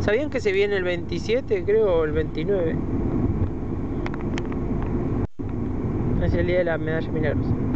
¿Sabían que se viene el 27, creo, o el 29? Es el día de la medalla milagrosa.